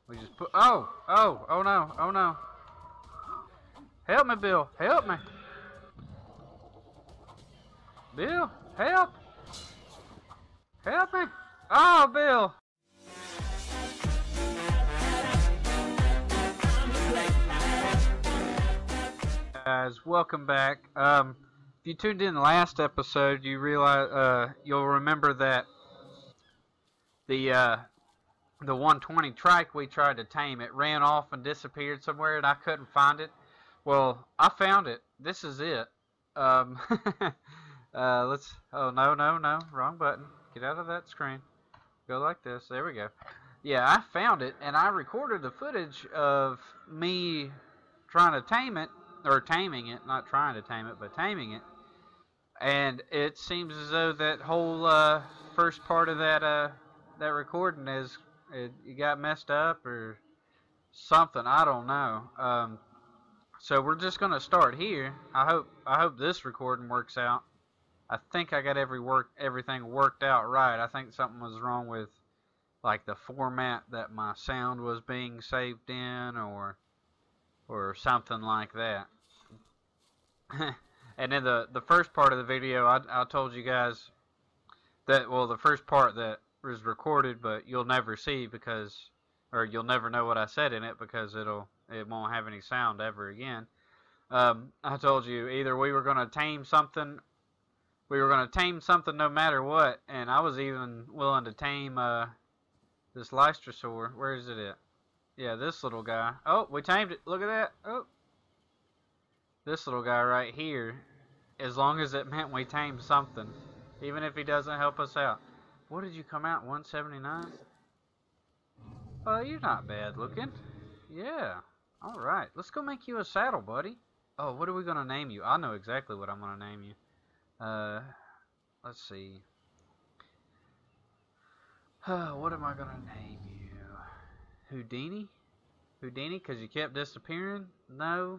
We just put. Oh no, oh no. Help me, Bill. Help me. Bill, help. Help me. Oh, Bill. Guys, welcome back. If you tuned in the last episode, you realize you'll remember that the 120 trike we tried to tame, it ran off and disappeared somewhere, and I couldn't find it. Well, I found it. This is it. Let's. Oh no, wrong button. Get out of that screen. Go like this. There we go. Yeah, I found it, and I recorded the footage of me trying to tame it. Or taming it, not trying to tame it, but taming it. And it seems as though that whole first part of that recording it got messed up or something. I don't know. So we're just gonna start here. I hope this recording works out. I think I got everything worked out right. I think something was wrong with like the format that my sound was being saved in, or something like that. And then the first part of the video, I told you guys that, well, the first part that was recorded, but you'll never see because, or you'll never know what I said in it because it won't have any sound ever again. I told you either we were gonna tame something no matter what, and I was even willing to tame this Lystrosaur. Where is it at? Yeah, this little guy. Oh, we tamed it. Look at that. Oh. This little guy right here, as long as it meant we tamed something, even if he doesn't help us out. What did you come out, 179? Oh, you're not bad looking. Yeah. Alright, let's go make you a saddle, buddy. Oh, what are we going to name you? I know exactly what I'm going to name you. Let's see. What am I going to name you? Houdini? Houdini, because you kept disappearing? No.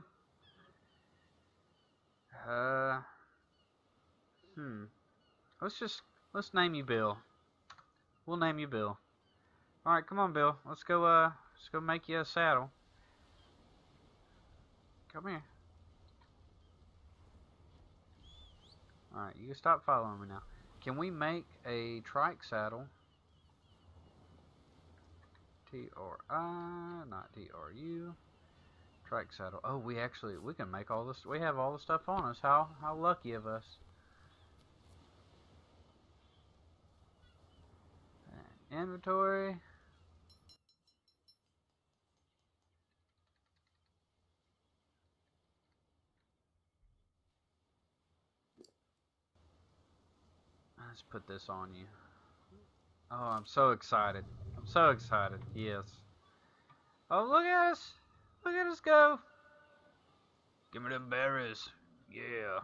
Let's name you Bill. We'll name you Bill. Alright, come on, Bill. Let's go make you a saddle. Come here. Alright, you can stop following me now. Can we make a trike saddle? T-R-I, not T-R-U. Trike saddle. Oh, we can make all this. We have all the stuff on us. How lucky of us. Inventory. Let's put this on you. Oh, I'm so excited. I'm so excited. Yes. Oh, look at us. Look at us go. Give me them berries. Yeah.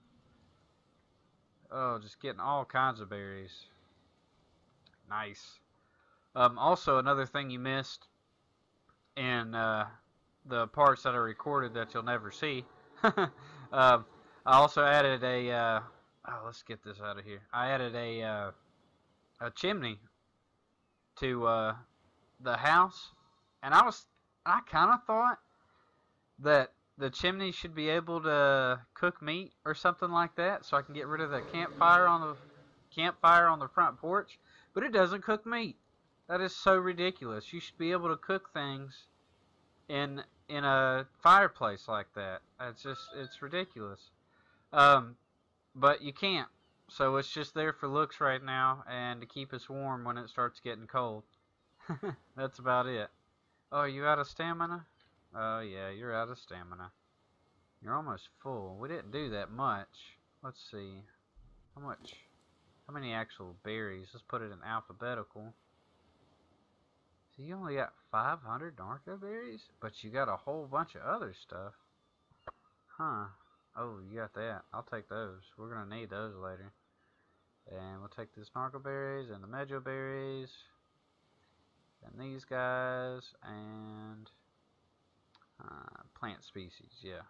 Oh, just getting all kinds of berries. Nice. Also, another thing you missed in the parts that I recorded that you'll never see. I also added a... oh, let's get this out of here. I added a chimney to the house. And I kind of thought that the chimney should be able to cook meat or something like that, so I can get rid of the campfire on the front porch. But it doesn't cook meat. That is so ridiculous. You should be able to cook things in a fireplace like that. It's ridiculous. But you can't. So it's just there for looks right now and to keep us warm when it starts getting cold. That's about it. Oh, are you out of stamina? Oh yeah, you're out of stamina. You're almost full. We didn't do that much. Let's see. How many actual berries? Let's put it in alphabetical. So you only got 500 narco berries? But you got a whole bunch of other stuff. Huh. Oh, you got that. I'll take those. We're going to need those later. And we'll take this narco berries and the medjo berries. And these guys. And plant species. Yeah.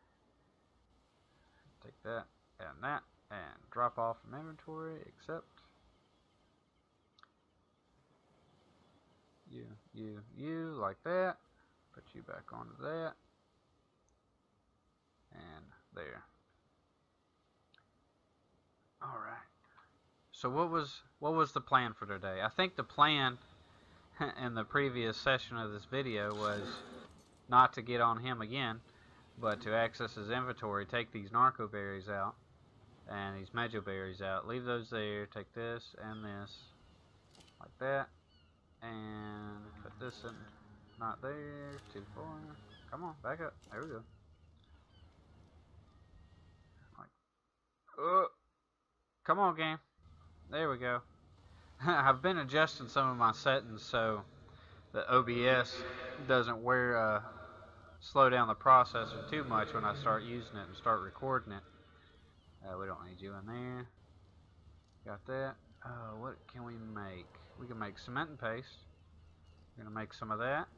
Take that and that. And drop off from inventory, except you, like that. Put you back onto that. And there. Alright. So what was the plan for today? I think the plan in the previous session of this video was not to get on him again, but to access his inventory, take these narco berries out and these mejo berries out, leave those there, take this and this like that, and put this in, not there, too far. Come on, back up. There we go. Like, come on, game. There we go. I've been adjusting some of my settings so the OBS doesn't slow down the processor too much when I start using it and start recording it. We don't need you in there. Got that. What can we make? We can make cement and paste. We're gonna make some of that,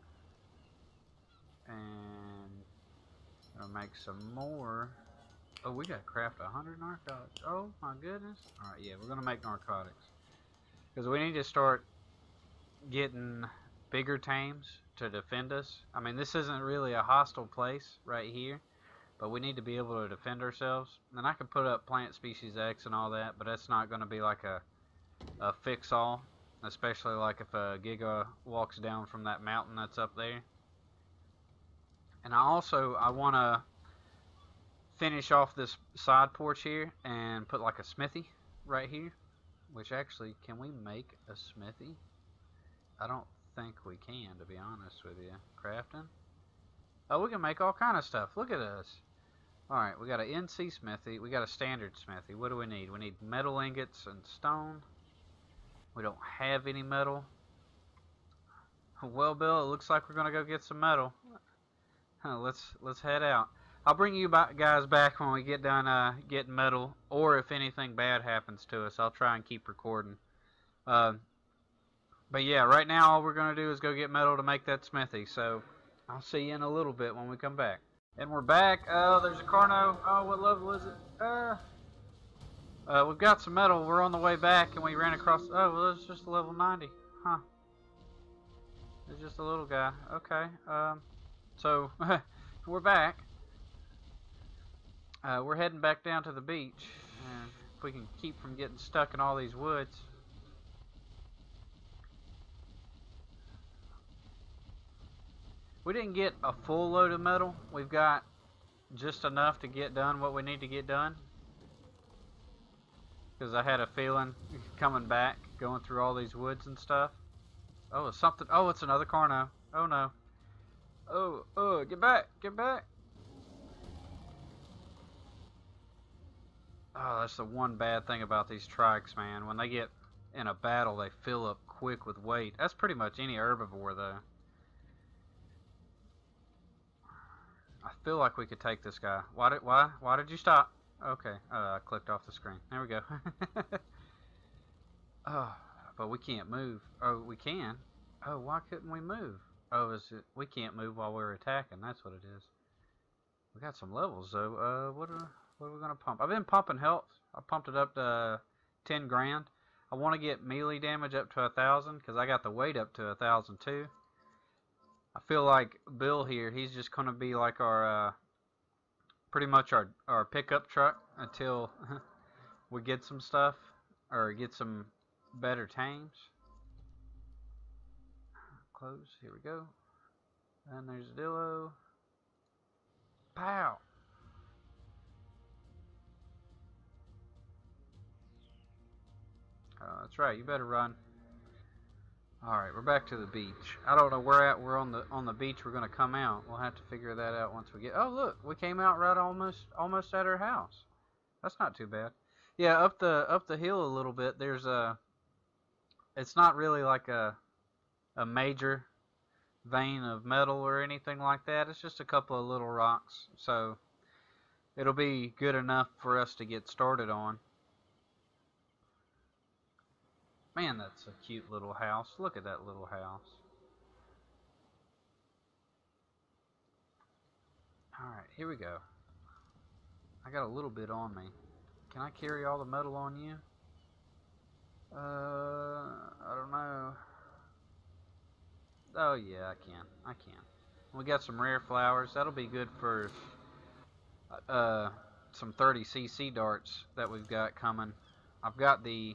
and gonna make some more. Oh, we gotta craft 100 narcotics. Oh my goodness. Alright, yeah, we're gonna make narcotics. Because we need to start getting bigger tames to defend us. I mean, this isn't really a hostile place right here, but we need to be able to defend ourselves. And I can put up plant species X and all that, but that's not going to be like a fix-all. Especially like if a Giga walks down from that mountain that's up there. And I want to finish off this side porch here and put like a smithy right here. Which actually, can we make a smithy? I don't think we can, to be honest with you. Crafting? Oh, we can make all kind of stuff. Look at us. Alright, we got an NC smithy. We got a standard smithy. What do we need? We need metal ingots and stone. We don't have any metal. Well, Bill, it looks like we're going to go get some metal. Let's head out. I'll bring you guys back when we get done getting metal, or if anything bad happens to us. I'll try and keep recording. But yeah, right now all we're going to do is go get metal to make that smithy. So I'll see you in a little bit when we come back. And we're back. Oh, there's a Carno. Oh, what level is it? We've got some metal. We're on the way back, and we ran across... Oh, well, it's just a level 90. Huh. It's just a little guy. Okay. So, we're back. We're heading back down to the beach, and if we can keep from getting stuck in all these woods. We didn't get a full load of metal. We've got just enough to get done what we need to get done. Because I had a feeling coming back, going through all these woods and stuff. Oh, it's something. Oh, it's another Carno. Oh no. Oh, get back, get back. Oh, that's the one bad thing about these trikes, man. When they get in a battle, they fill up quick with weight. That's pretty much any herbivore, though. I feel like we could take this guy. Why did you stop? Okay, I clicked off the screen. There we go. Oh, but we can't move. Oh, we can. Oh, why couldn't we move? Oh, we can't move while we're attacking. That's what it is. We got some levels, though. What are we going to pump? I've been pumping health. I pumped it up to 10 grand. I want to get melee damage up to 1,000 because I got the weight up to 1,000 too. I feel like Bill here, he's just going to be like our, pretty much our pickup truck until we get some stuff or get some better tames. Close. Here we go. And there's Dillo. Pow! That's right. You better run. All right, we're back to the beach. I don't know where at. We're on the beach. We're gonna come out. We'll have to figure that out once we get. Oh, look, we came out right almost at our house. That's not too bad. Yeah, up the hill a little bit. There's a. It's not really like a major vein of metal or anything like that. It's just a couple of little rocks. So it'll be good enough for us to get started on. Man, that's a cute little house. Look at that little house. Alright, here we go. I got a little bit on me. Can I carry all the metal on you? I don't know. Oh yeah, I can. We got some rare flowers. That'll be good for uh, some 30cc darts that we've got coming. I've got the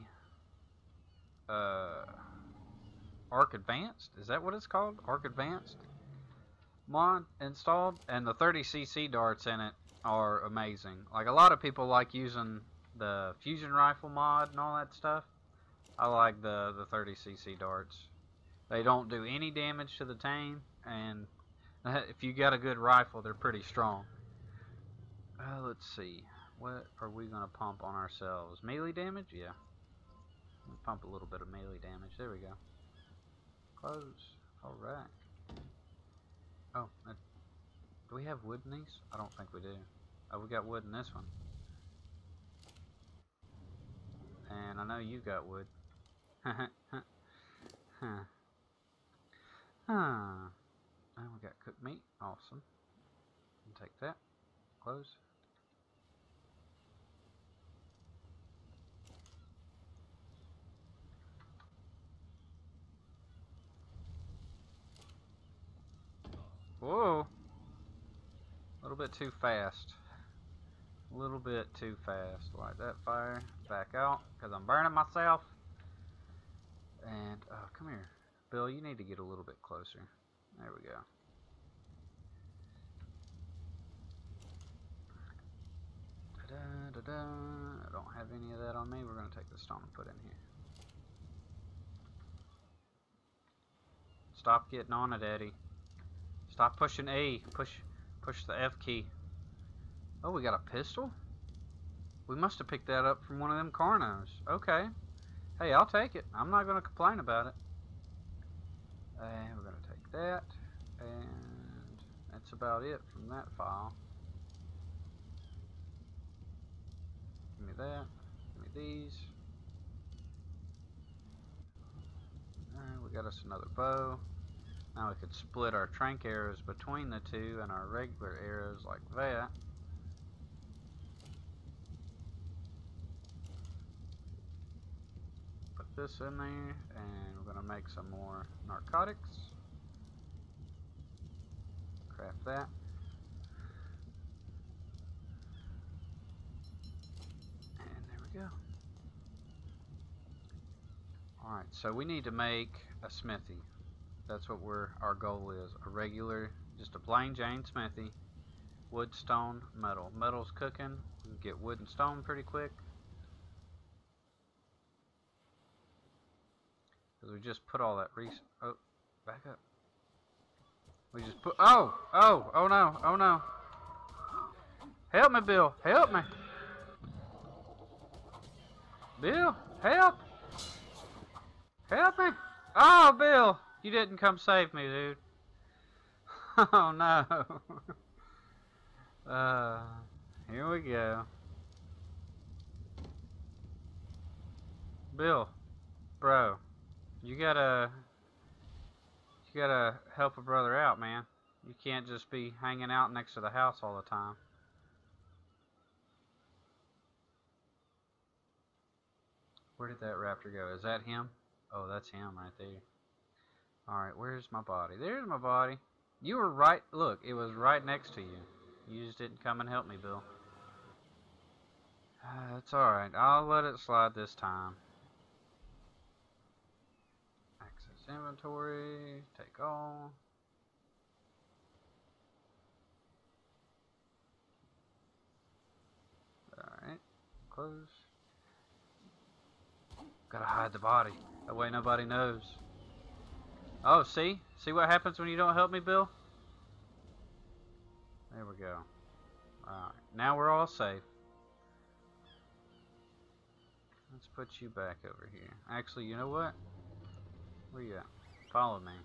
uh, Ark Advanced. Is that what it's called? Ark Advanced mod installed, and the 30cc darts in it are amazing. Like, a lot of people like using the fusion rifle mod and all that stuff. I like the 30cc darts. They don't do any damage to the tame, and if you got a good rifle, they're pretty strong. Let's see. What are we going to pump on ourselves? Melee damage? Yeah. We'll pump a little bit of melee damage. There we go. Close. Alright. Oh, do we have wood in these? I don't think we do. Oh, we got wood in this one. And I know you got wood. And we got cooked meat. Awesome. Take that. Close. Whoa! A little bit too fast. A little bit too fast. Light that fire. Back out, because I'm burning myself. And, oh, come here. Bill, you need to get a little bit closer. There we go. Da-da-da-da. I don't have any of that on me. We're going to take the stone and put in here. Stop getting on it, Eddie. Stop pushing A. Push the F key. Oh, we got a pistol? We must have picked that up from one of them carnos. Okay. Hey, I'll take it. I'm not going to complain about it. And we're going to take that. And that's about it from that file. Give me that. Give me these. And we got us another bow. Now we could split our trank arrows between the two and our regular arrows like that. Put this in there, and we're going to make some more narcotics. Craft that. And there we go. Alright, so we need to make a smithy. That's what our goal is. A regular, just a plain Jane smithy. Wood, stone, metal. Metal's cooking. We can get wood and stone pretty quick. Because we just put all that oh, back up. We just put, oh no. Help me, Bill. Help me. Bill, help. Help me. Oh, Bill. You didn't come save me, dude. Oh, no. Here we go. Bill, bro, you gotta help a brother out, man. You can't just be hanging out next to the house all the time. Where did that raptor go? Is that him? Oh, that's him right there. Alright, where's my body? There's my body. You were right. Look, it was right next to you. You just didn't come and help me, Bill. It's alright. I'll let it slide this time. Access inventory. Take all. Alright. Close. Gotta hide the body. That way nobody knows. Oh, see? See what happens when you don't help me, Bill? There we go. Alright, now we're all safe. Let's put you back over here. Actually, you know what? Where you at? Follow me.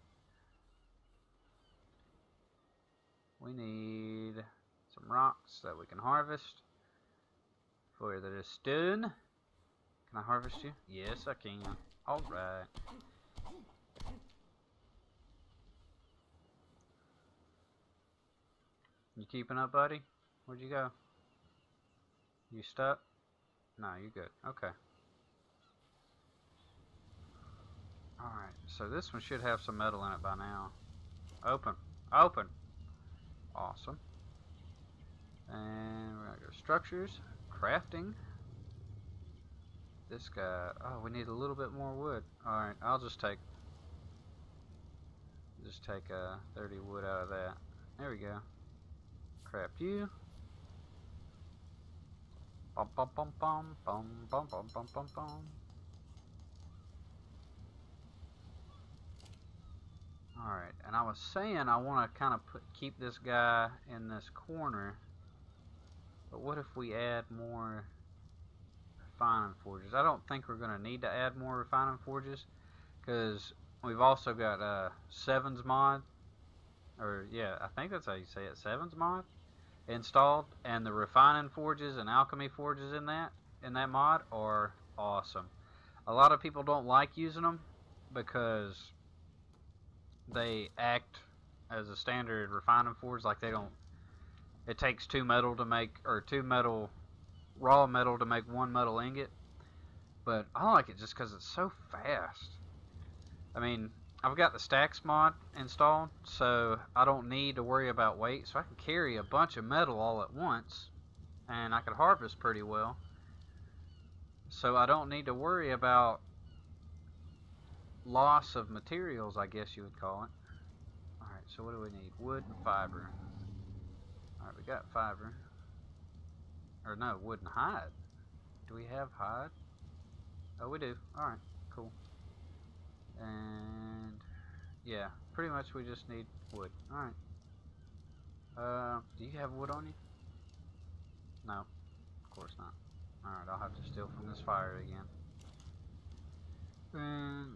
We need some rocks that we can harvest for the stone. Can I harvest you? Yes, I can. Alright. You keeping up, buddy? Where'd you go? You stuck? No, you good. Okay. Alright, so this one should have some metal in it by now. Open. Open! Awesome. And we're gonna go structures, crafting. This guy, oh, we need a little bit more wood. Alright, I'll just take 30 wood out of that. There we go. Craft you. Bum bum bum bum bum bum bum bum bum bum. Alright, and I was saying I want to kind of keep this guy in this corner, but what if we add more refining forges? I don't think we're going to need to add more refining forges, because we've also got Sevens mod, or yeah, I think that's how you say it, Sevens mod installed, and the refining forges and alchemy forges in that mod are awesome. A lot of people don't like using them because they act as a standard refining forge, like they don't. It takes 2 metal to make, or 2 metal, raw metal to make 1 metal ingot. But I like it just because it's so fast. I mean, I've got the stacks mod installed, so I don't need to worry about weight. So I can carry a bunch of metal all at once, and I can harvest pretty well. So I don't need to worry about loss of materials, I guess you would call it. Alright, so what do we need? Wood and fiber. Alright, we got fiber. Or no, wood and hide. Do we have hide? Oh, we do. Alright, cool. And yeah, pretty much we just need wood. Alright. Do you have wood on you? No, of course not. Alright, I'll have to steal from this fire again. And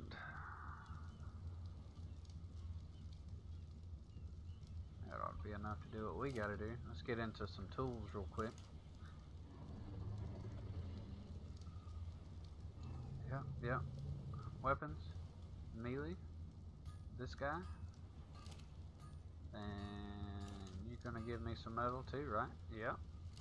that ought to be enough to do what we gotta do. Let's get into some tools real quick. Yep. Weapons. Melee. This guy. And you're gonna give me some metal too, right? Yep.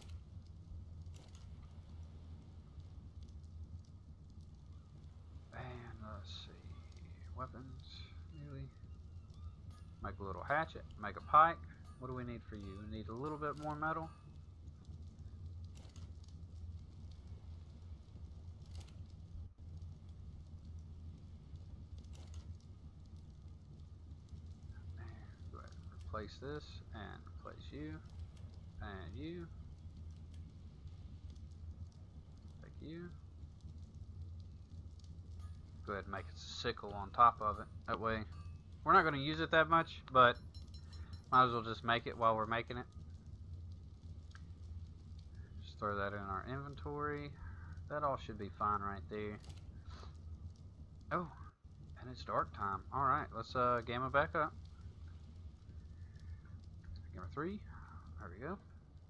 And let's see. Weapons. Melee. Make a little hatchet. Make a pike. What do we need for you? We need a little bit more metal. Go ahead and replace this, and replace you, and you. Take you. Go ahead and make a sickle on top of it. That way, we're not going to use it that much, but might as well just make it while we're making it. Just throw that in our inventory. That all should be fine right there. Oh, and it's dark time. Alright, let's game it back up. Gamer 3. There we go.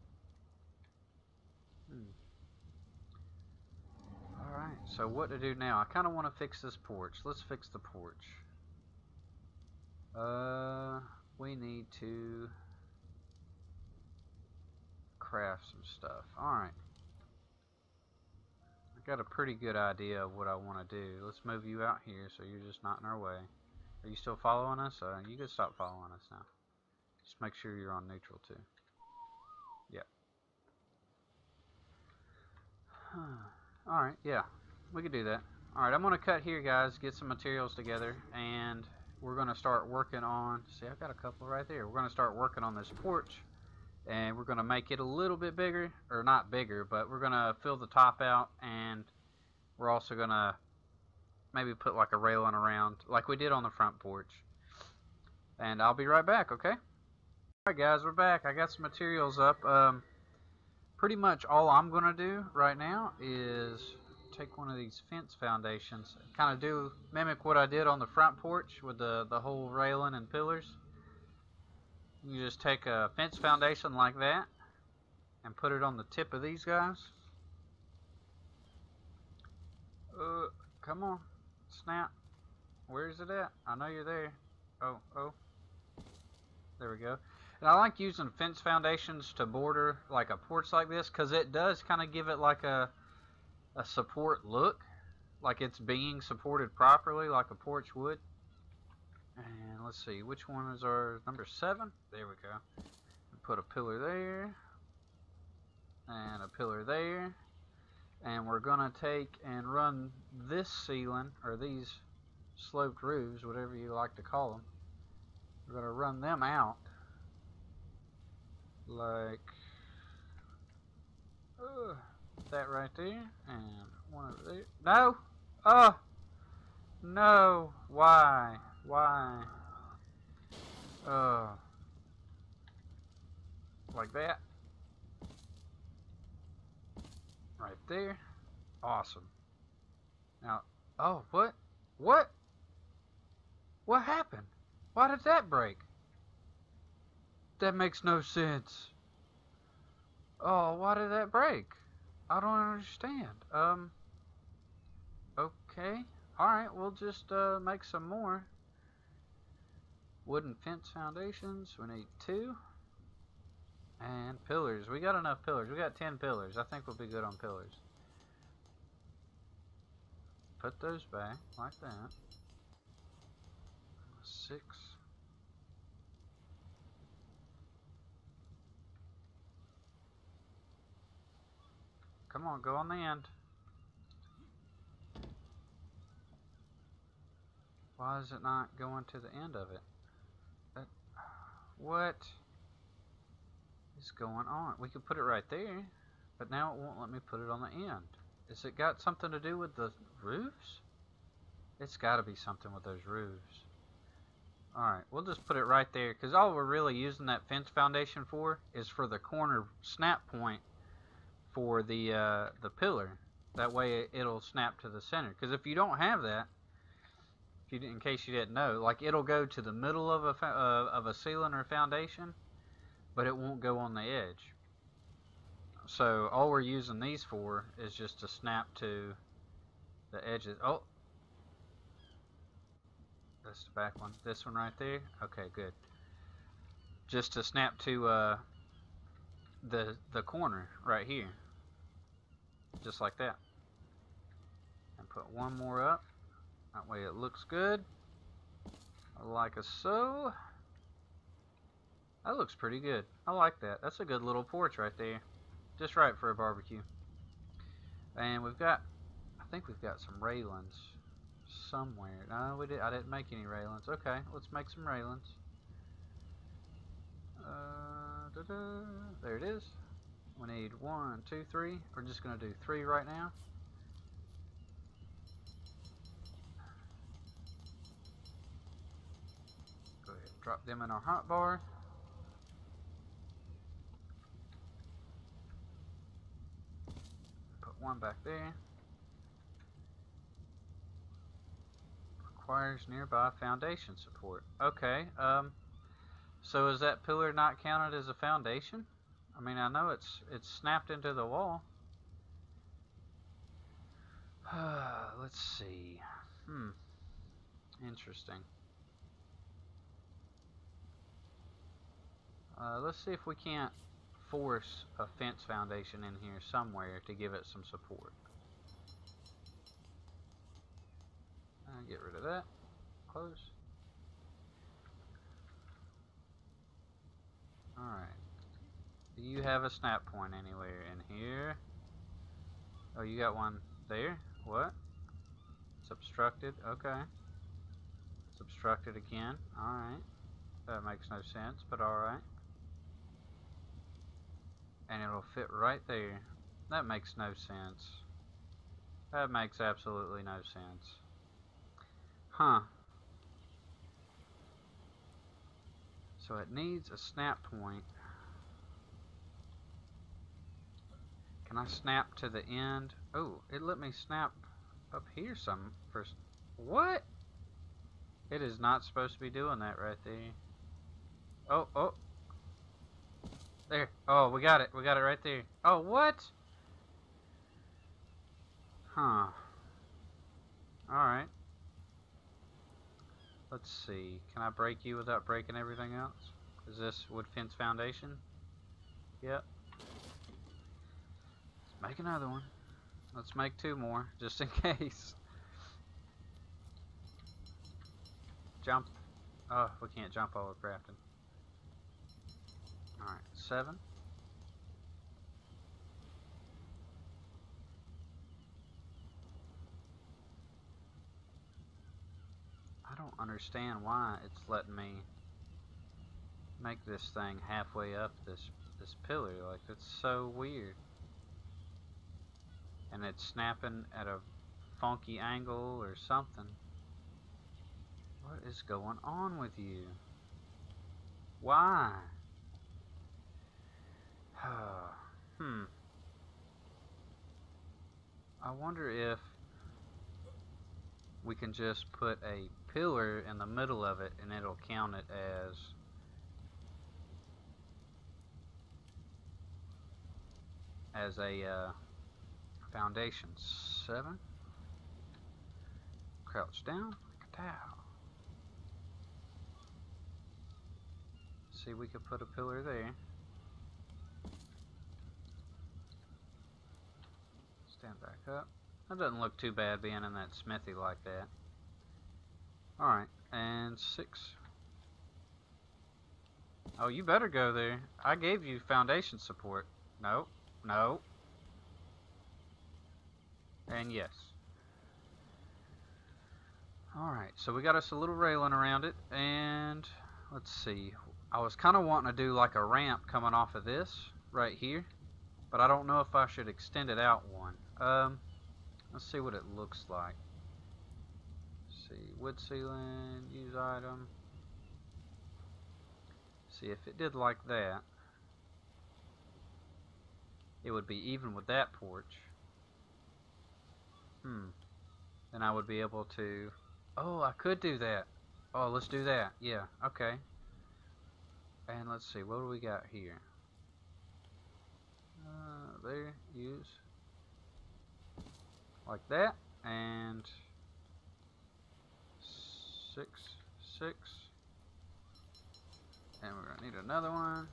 Alright, so what to do now? I kind of want to fix this porch. Let's fix the porch. We need to craft some stuff. Alright. I got a pretty good idea of what I want to do. Let's move you out here so you're just not in our way. Are you still following us? You can stop following us now. Just make sure you're on neutral too. Yep. Alright, yeah. We can do that. Alright, I'm going to cut here, guys, get some materials together, and we're going to start working on, see, I've got a couple right there. We're going to start working on this porch, and we're going to make it a little bit bigger, or not bigger, but we're going to fill the top out, and we're also going to maybe put like a railing around, like we did on the front porch. And I'll be right back, okay? Alright guys, we're back. I got some materials up. Pretty much all I'm going to do right now is take one of these fence foundations, kind of mimic what I did on the front porch with the whole railing and pillars. You just take a fence foundation like that and put it on the tip of these guys. Come on, snap. Where is it at? I know you're there. Oh. There we go. And I like using fence foundations to border like a porch like this, because it does kind of give it like a support look. like it's being supported properly, like a porch would. And let's see, which one is our number 7? There we go. Put a pillar there, and a pillar there, and we're gonna take and run this ceiling, or these sloped roofs, whatever you like to call them. We're gonna run them out like that right there, and one over there. No! Oh! No! Why? Why? Like that. Right there. Awesome. Now, oh, what? What? What happened? Why did that break? That makes no sense. Oh, why did that break? I don't understand. Okay. Alright, we'll just make some more. Wooden fence foundations. We need 2. And pillars. We got enough pillars. We got 10 pillars. I think we'll be good on pillars. Put those back like that. 6. Come on, go on the end. Why is it not going to the end of it? What is going on? We could put it right there, but now it won't let me put it on the end. Has it got something to do with the roofs? It's got to be something with those roofs. Alright, we'll just put it right there, because all we're really using that fence foundation for is for the corner snap point for the pillar. That way it'll snap to the center. Because if you don't have that, in case you didn't know, like it'll go to the middle of a ceiling or foundation, but it won't go on the edge. So all we're using these for is just to snap to the edges. Oh, that's the back one. This one right there. Okay, good. Just to snap to the corner right here, just like that. And put one more up. That way it looks good, like so. That looks pretty good. I like that. That's a good little porch right there. Just right for a barbecue. And we've got, I think we've got some railings somewhere. No, I didn't make any railings. Okay, let's make some railings. There it is. We need 1, 2, 3. We're just going to do 3 right now. Go ahead and drop them in our hotbar. Put one back there. Requires nearby foundation support. Okay, so is that pillar not counted as a foundation? I mean, I know it's snapped into the wall. Let's see. Interesting. Let's see if we can't force a fence foundation in here somewhere to give it some support. Get rid of that. Close. Alright. Do you have a snap point anywhere in here? Oh, you got one there? What? It's obstructed. Okay. It's obstructed again. Alright. That makes no sense, but alright. And it'll fit right there. That makes no sense. That makes absolutely no sense. Huh. So it needs a snap point. Can I snap to the end? Oh, it let me snap up here some first. What? It is not supposed to be doing that right there. Oh, oh. There. Oh, we got it. We got it right there. Oh, what? Huh. Alright. Let's see. Can I break you without breaking everything else? Is this wood fence foundation? Yep. Let's make another one. Let's make 2 more, just in case. jump. Oh, we can't jump while we're crafting. Alright, 7. I don't understand why it's letting me make this thing halfway up this pillar. Like, that's so weird. And it's snapping at a funky angle or something. What is going on with you? Why? I wonder if we can just put a pillar in the middle of it and it'll count it as a foundation. 7. Crouch down like a towel. See, we could put a pillar there. Stand back up. That doesn't look too bad being in that smithy like that. Alright, and 6. Oh, you better go there. I gave you foundation support. No, no. And yes. Alright, so we got us a little railing around it, and let's see. I was kind of wanting to do like a ramp coming off of this right here, but I don't know if I should extend it out one. Let's see what it looks like. Let's see, wood ceiling, use item. See, if it did like that, it would be even with that porch. Then I would be able to... Oh, I could do that. Oh, let's do that. Yeah, okay. And let's see, what do we got here? There, use. Like that. And 6, 6. And we're gonna need another one.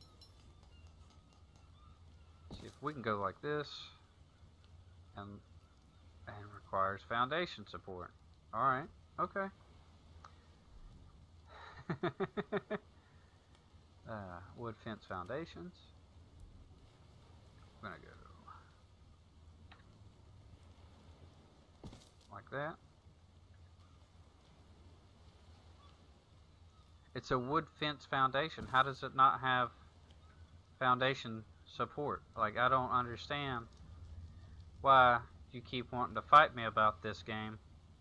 See if we can go like this. And requires foundation support. Alright, okay. Wood fence foundations. I'm gonna go like that. It's a wood fence foundation. How does it not have foundation support? Like, I don't understand why you keep wanting to fight me about this game.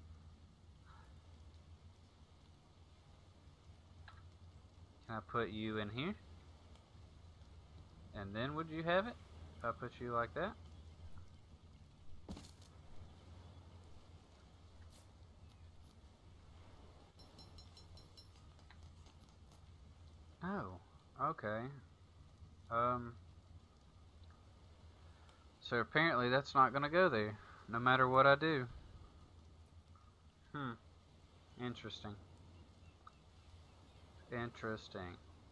Can I put you in here? And then would you have it? If I put you like that? Oh, okay. So apparently that's not gonna go there, no matter what I do. Interesting. Interesting.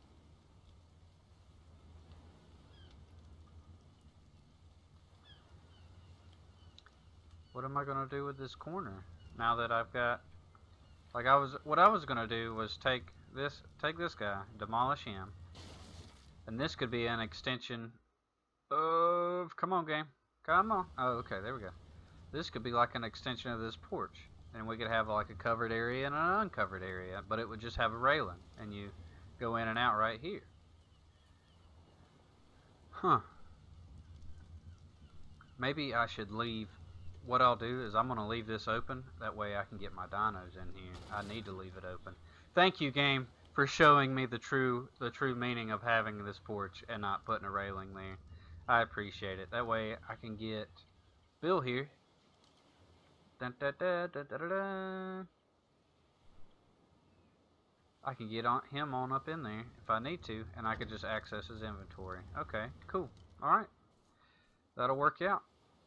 What am I gonna do with this corner now that I've got, like, what I was gonna do was take this guy, demolish him, and this could be an extension of, come on game, come on. Oh, okay, there we go. This could be like an extension of this porch, and we could have like a covered area and an uncovered area, but it would just have a railing, and you go in and out right here. Maybe I should leave. What I'll do is I'm going to leave this open. That way I can get my dinos in here. I need to leave it open. Thank you, game, for showing me the true meaning of having this porch and not putting a railing there. I appreciate it. That way I can get Bill here. Dun, dun, dun, dun, dun, dun, dun. I can get him on up in there if I need to, and I can just access his inventory. Okay, cool. Alright. That'll work out.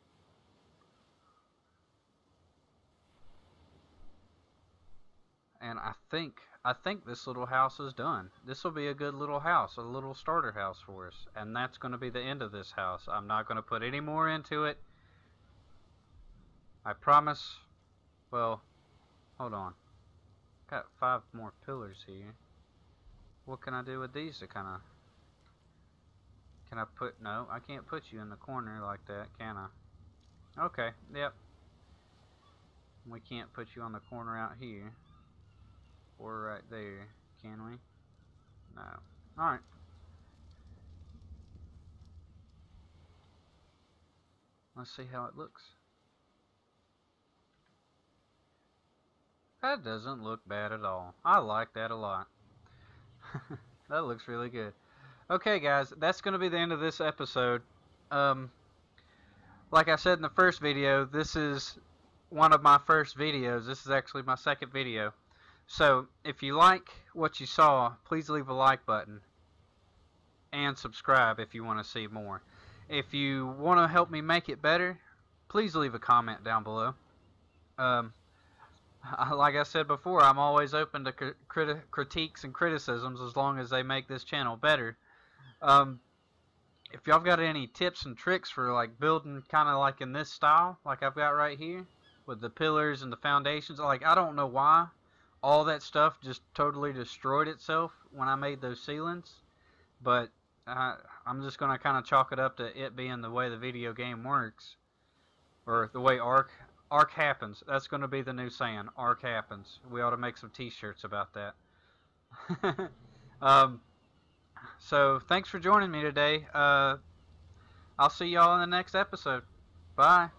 And I think this little house is done. This will be a good little house, a little starter house for us. And that's going to be the end of this house. I'm not going to put any more into it. I promise. Well, hold on. Got 5 more pillars here. What can I do with these to kind of... Can I put... No, I can't put you in the corner like that, can I? Okay, yep. We can't put you on the corner out here. Or right there, can we? No. Alright. Let's see how it looks. That doesn't look bad at all. I like that a lot. That looks really good. Okay, guys, that's going to be the end of this episode. Like I said in the first video, this is one of my first videos. This is actually my second video. So, if you like what you saw, please leave a like button. And subscribe if you want to see more. If you want to help me make it better, please leave a comment down below. Like I said before, I'm always open to critiques and criticisms as long as they make this channel better. If y'all got any tips and tricks for like building kind of like in this style, like I've got right here, with the pillars and the foundations, like I don't know why all that stuff just totally destroyed itself when I made those ceilings, but I'm just going to kind of chalk it up to it being the way the video game works, or the way Ark happens. That's going to be the new saying, Ark happens. We ought to make some t-shirts about that. So thanks for joining me today. I'll see y'all in the next episode. Bye.